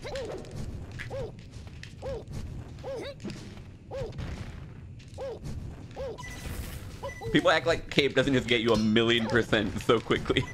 People act like cape doesn't just get you 1,000,000% so quickly.